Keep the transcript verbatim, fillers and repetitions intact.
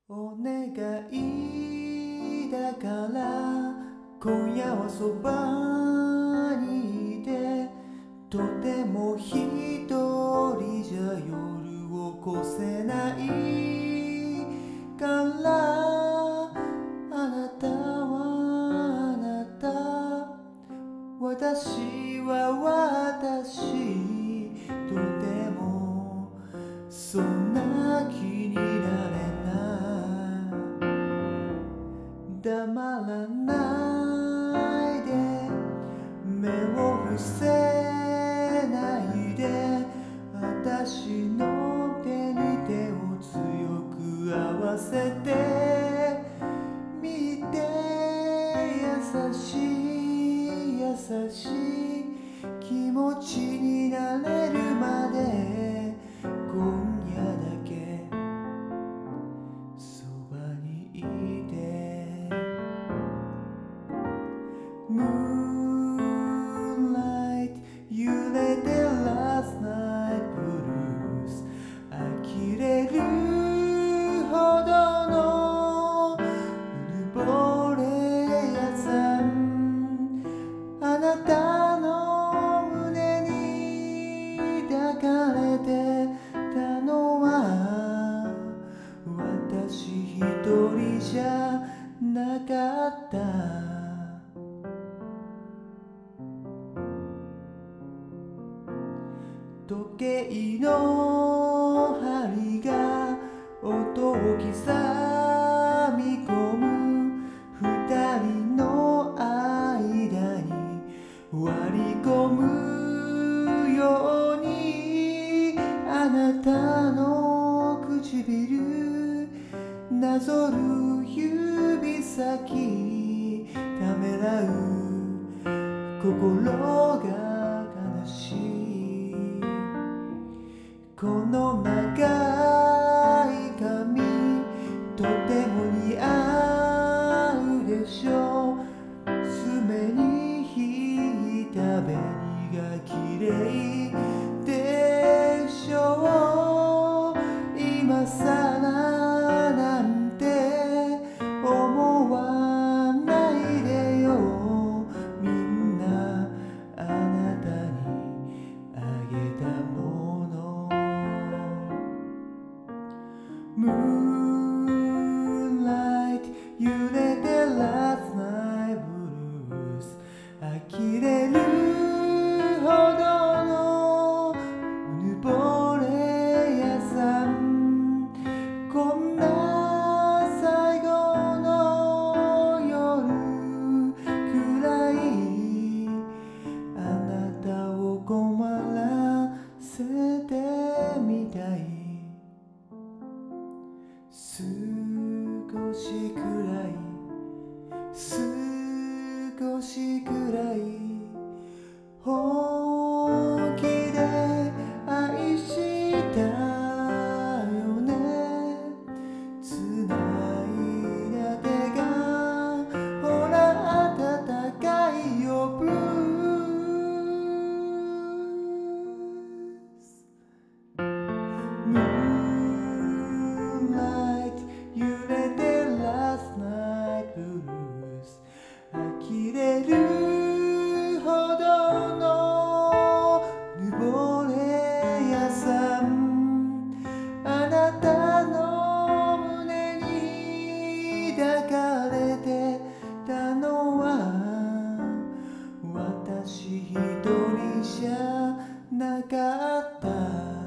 お願いだから今夜はそばにいて、とても一人じゃ夜を越せないから、あなたはあなた、私は私、とてもそんな気になれない。黙らないで、目を伏せないで、私の手に手を強く合わせてみて、優しい優しい気持ちになれるまで、今夜だけそばにいて。Moonlight 揺れて Last Night Blues、 呆れるほどのうぬぼれやさん、あなたの胸に抱かれてたのは私一人じゃなかった。時計の針が音を刻み込む二人の間に割り込むように、あなたの唇なぞる指先ためらう心が悲しい。この長い髪とても似合うでしょう。爪に引いた紅が綺麗でしょう。今さらなんて思わないでよ。みんなあなたにあげたもの。Moonlight 揺れて Last Night Blues、 呆れるほどのうぬぼれやさん、こんな最後の夜くらいあなたを困らせてみたい。少しくらい少しくらい本気で愛したよね。繋いだ手がほら暖かいよ。ブルース。揺れて Last Night Blues、 呆れるほどのぬぼれやさん、あなたの胸に抱かれてたのは私一人じゃなかった。